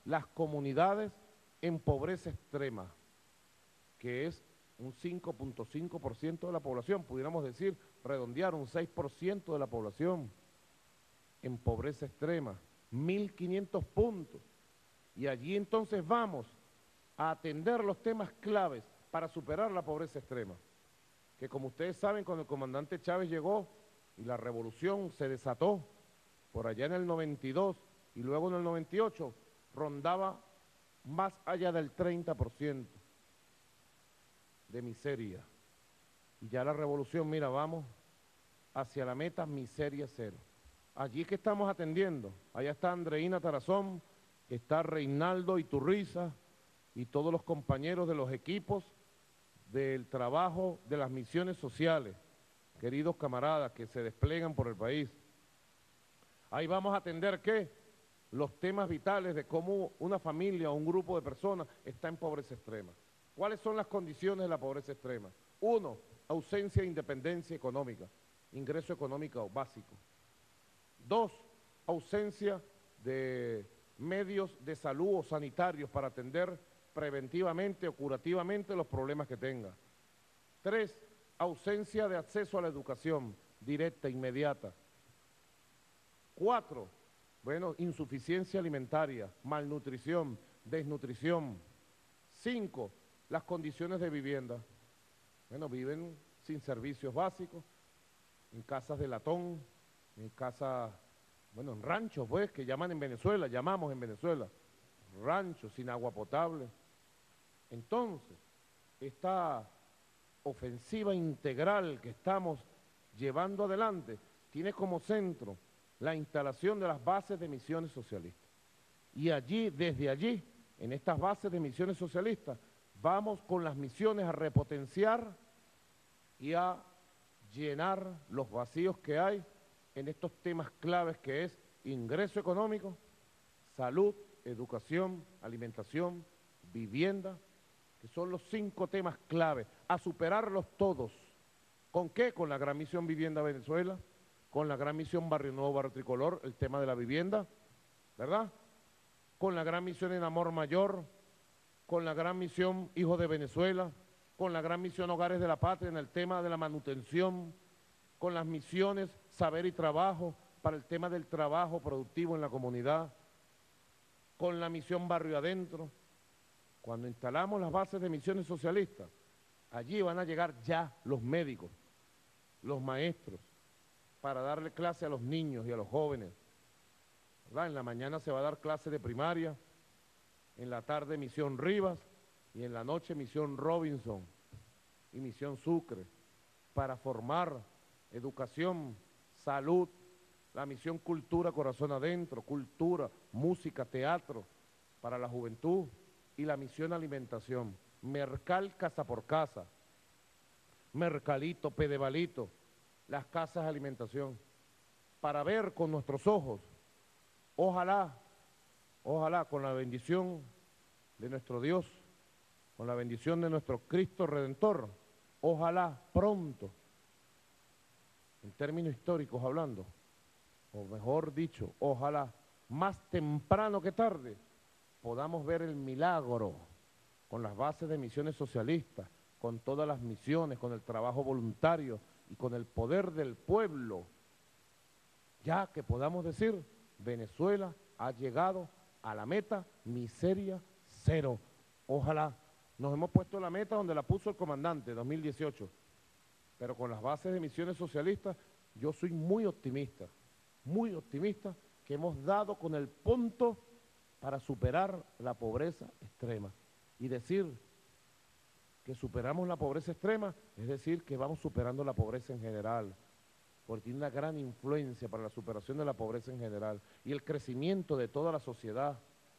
las comunidades en pobreza extrema, que es un 5.5% de la población, pudiéramos decir, redondear un 6% de la población en pobreza extrema, 1.500 puntos. Y allí entonces vamos a atender los temas claves para superar la pobreza extrema, que como ustedes saben, cuando el comandante Chávez llegó y la revolución se desató por allá en el 92 y luego en el 98, rondaba más allá del 30% de miseria. Y ya la revolución, mira, vamos hacia la meta miseria cero. Allí es que estamos atendiendo. Allá está Andreina Tarazón, está Reinaldo Iturriza y todos los compañeros de los equipos del trabajo de las misiones sociales, queridos camaradas que se desplegan por el país. Ahí vamos a atender, ¿qué? Los temas vitales de cómo una familia o un grupo de personas está en pobreza extrema. ¿Cuáles son las condiciones de la pobreza extrema? Uno, ausencia de independencia económica, ingreso económico básico. Dos, ausencia de medios de salud o sanitarios para atender preventivamente o curativamente los problemas que tenga. Tres, ausencia de acceso a la educación directa, inmediata. Cuatro, bueno, insuficiencia alimentaria, malnutrición, desnutrición. Cinco, las condiciones de vivienda. Bueno, viven sin servicios básicos, en casas de latón, en casas, bueno, en ranchos, pues, que llaman en Venezuela, llamamos en Venezuela, ranchos sin agua potable. Entonces, esta ofensiva integral que estamos llevando adelante tiene como centro la instalación de las bases de misiones socialistas. Y allí, desde allí, en estas bases de misiones socialistas, vamos con las misiones a repotenciar y a llenar los vacíos que hay en estos temas claves que es ingreso económico, salud, educación, alimentación, vivienda, que son los 5 temas clave, a superarlos todos. ¿Con qué? Con la gran misión Vivienda Venezuela, con la gran misión Barrio Nuevo, Barrio Tricolor, el tema de la vivienda, ¿verdad? Con la gran misión En Amor Mayor, con la gran misión Hijos de Venezuela, con la gran misión Hogares de la Patria en el tema de la manutención, con las misiones Saber y Trabajo para el tema del trabajo productivo en la comunidad, con la misión Barrio Adentro. Cuando instalamos las bases de misiones socialistas, allí van a llegar ya los médicos, los maestros, para darle clase a los niños y a los jóvenes, ¿verdad? En la mañana se va a dar clase de primaria, en la tarde misión Rivas y en la noche misión Robinson y misión Sucre, para formar educación, salud, la misión Cultura Corazón Adentro, cultura, música, teatro para la juventud y la misión Alimentación, Mercal casa por casa, Mercalito, Pedevalito, las casas de alimentación, para ver con nuestros ojos, ojalá, ojalá con la bendición de nuestro Dios, con la bendición de nuestro Cristo Redentor, ojalá pronto, en términos históricos hablando, o mejor dicho, ojalá más temprano que tarde, podamos ver el milagro con las bases de misiones socialistas, con todas las misiones, con el trabajo voluntario y con el poder del pueblo, ya que podamos decir, Venezuela ha llegado a la meta miseria cero. Ojalá. Nos hemos puesto la meta donde la puso el comandante, 2018, pero con las bases de misiones socialistas, yo soy muy optimista que hemos dado con el punto para superar la pobreza extrema. Y decir que superamos la pobreza extrema, es decir, que vamos superando la pobreza en general, porque tiene una gran influencia para la superación de la pobreza en general y el crecimiento de toda la sociedad.